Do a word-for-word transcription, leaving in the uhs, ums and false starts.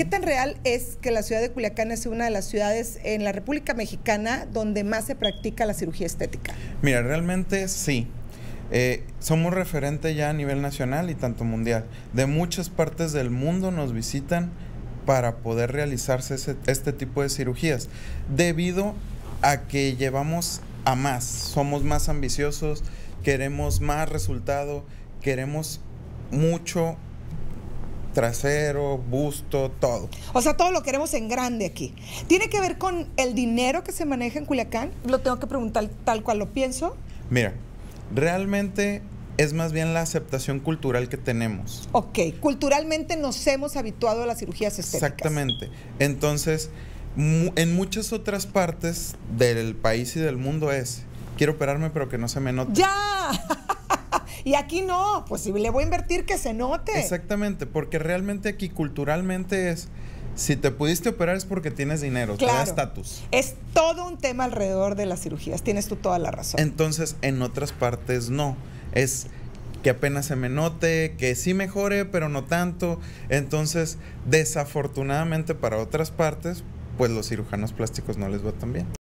tan real es que la ciudad de Culiacán es una de las ciudades en la República Mexicana donde más se practica la cirugía estética? Mira, realmente sí. Eh, somos referente ya a nivel nacional y tanto mundial. De muchas partes del mundo nos visitan para poder realizarse ese, este tipo de cirugías, debido a que llevamos a más, somos más ambiciosos, queremos más resultado, queremos mucho trasero, busto, todo. O sea, todo lo queremos en grande aquí. ¿Tiene que ver con el dinero que se maneja en Culiacán? Lo tengo que preguntar tal cual lo pienso. Mira, realmente es más bien la aceptación cultural que tenemos. Ok, culturalmente nos hemos habituado a las cirugías estéticas. Exactamente. Entonces, mu en muchas otras partes del país y del mundo es, quiero operarme pero que no se me note. ¡Ya! Y aquí no, pues si le voy a invertir que se note. Exactamente, porque realmente aquí culturalmente es, si te pudiste operar es porque tienes dinero, claro, te da estatus. Es todo un tema alrededor de las cirugías, tienes tú toda la razón. Entonces, en otras partes no, es que apenas se me note, que sí mejore, pero no tanto. Entonces, desafortunadamente para otras partes, pues los cirujanos plásticos no les va tan bien.